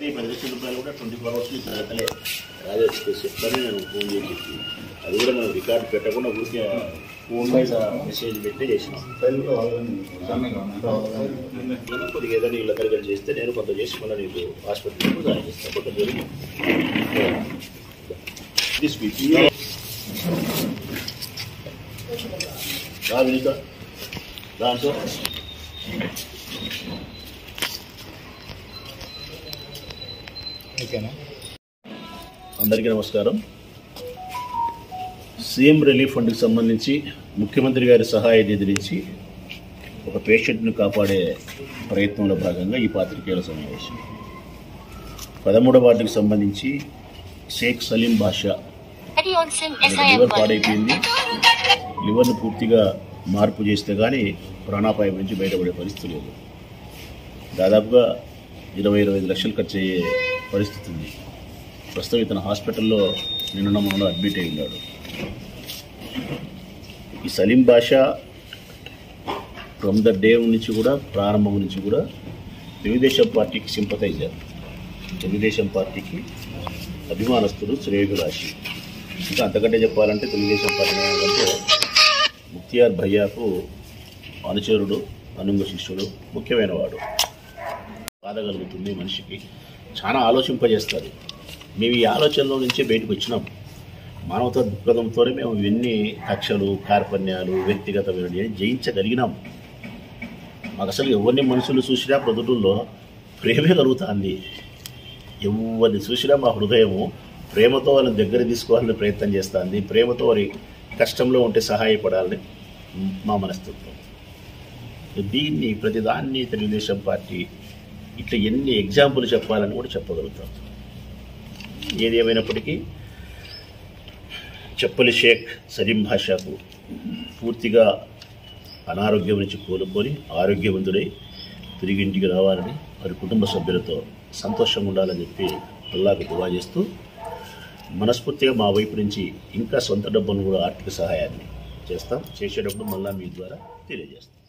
అయితే 10 లక్షల రూపాయలు కూడా 24 అవర్స్ తరగతలే రాజేష్ చెప్తానే నేను ఫోన్ చేసి చెప్పి అది కూడా మనం రికార్డు పెట్టకుండా ఊరికే ఫోన్ మీద మెసేజ్ పెట్టి చేసినాం. కొద్దిగా ఏదైనా వీళ్ళ దగ్గర చేస్తే నేను కొంత చేసి మళ్ళీ నీకు హాస్పిటల్లో జాయిన్ చేస్తాను. కొంత జరిగి దాంట్లో అందరికీ నమస్కారం. సీఎం రిలీఫ్ ఫండ్కి సంబంధించి ముఖ్యమంత్రి గారి సహాయ నిధి నుంచి ఒక పేషెంట్ను కాపాడే ప్రయత్నంలో భాగంగా ఈ పాత్రికేయుల సమావేశం. 13వ వార్డుకి సంబంధించి షేక్ సలీం బాషా లివర్ పాడైపోయింది. లివర్ను పూర్తిగా మార్పు చేస్తే కానీ ప్రాణాపాయం నుంచి బయటపడే పరిస్థితి లేదు. దాదాపుగా 20-25 లక్షలు ఖర్చు అయ్యే పరిస్థితి ఉంది. ప్రస్తుతం ఇతను హాస్పిటల్లో నిన్న మొన్న అడ్మిట్ అయి ఉన్నాడు. ఈ Salim Basha from the day నుంచి కూడా ప్రారంభం నుంచి కూడా తెలుగుదేశం పార్టీకి సింపథైజర్, తెలుగుదేశం పార్టీకి అభిమానస్తుడు, శ్రేయోభిలాషి. ఇంకా అంతకంటే చెప్పాలంటే తెలుగుదేశం పార్టీ అంటే ముఖ్తియార్ భయ్యాకు అనుచరుడు, అనుంగ శిష్యుడు, ముఖ్యమైన వాడు. బాధ కలుగుతుంది మనిషికి, చాలా ఆలోచింపజేస్తారు. మేము ఈ ఆలోచనలో నుంచే బయటకు వచ్చినాం. మానవతా దృక్పథంతోనే మేము ఇవన్నీ కక్షలు, కార్పణ్యాలు, వ్యక్తిగతమైన జయించగలిగినాం. మాకు అసలు ఎవరిని మనుషులు చూసినా ప్రజల్లో ప్రేమే కలుగుతుంది. ఎవరిని చూసినా మా హృదయము ప్రేమతో వాళ్ళని దగ్గర తీసుకోవాలని ప్రయత్నం చేస్తుంది. ప్రేమతో వారి కష్టంలో ఉంటే సహాయపడాలని మా మనస్తత్వం. దీన్ని ప్రతిదాన్ని తెలుగుదేశం పార్టీ ఇట్లా ఎన్ని ఎగ్జాంపుల్ చెప్పాలని కూడా చెప్పగలుగుతాం. ఏది ఏమైనప్పటికీ చెప్పలి షేక్ సలీం బాషాకు పూర్తిగా అనారోగ్యం నుంచి కోలుకొని ఆరోగ్యవంతుడై తిరిగి ఇంటికి రావాలని, వారి కుటుంబ సభ్యులతో సంతోషంగా ఉండాలని చెప్పి అల్లాకు దువా చేస్తూ, మనస్ఫూర్తిగా మా వైపు నుంచి ఇంకా సొంత డబ్బును కూడా ఆర్థిక సహాయాన్ని చేస్తాం. చేసేటప్పుడు మళ్ళీ మీ ద్వారా తెలియజేస్తాం.